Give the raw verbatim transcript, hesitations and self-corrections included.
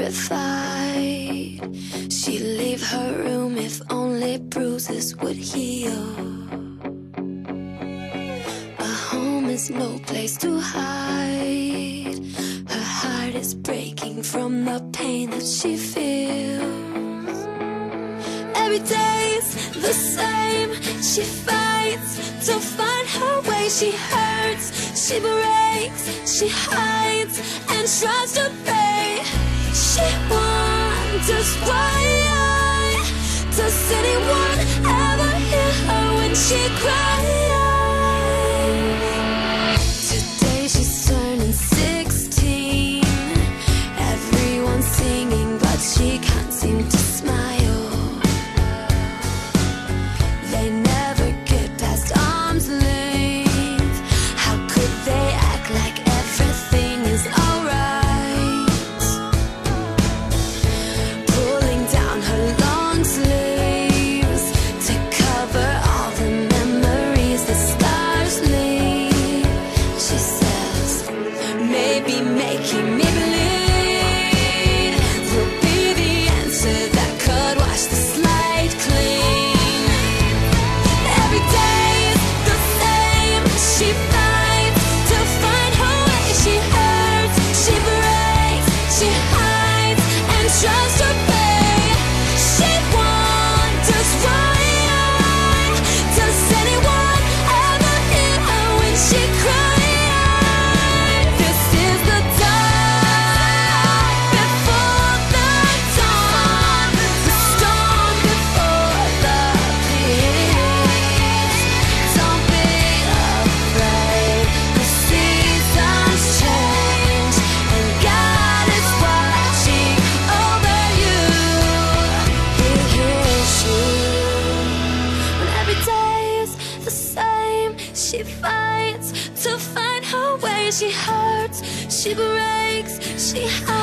terrified. She'd leave her room if only bruises would heal. A home is no place to hide. Her heart is breaking from the pain that she feels. Every day's the same. She fights to find her way. She hurts, she breaks, she hides and tries to pray. She wonders why. Does anyone ever hear her when she cries? Today she's turning sixteen. Everyone's singing but she can't seem to smile. They never get past arm's length. How could they act like everything is alright? Pulling down her long sleeves to cover all the memories the scars leave. She says, maybe making me bleed will be the answer that could wash the slate clean. Every day is the same. She fights to find her way. She hurts, she breaks, she hides and tries to pay. She wonders why. Does anyone ever hear her when she cries? This is the dark before the dawn, the storm before the peace. Don't be afraid, the seasons change and God is watching over you. He hears you. When every day is the same, she fights to find her way. She hurts, she breaks, she hides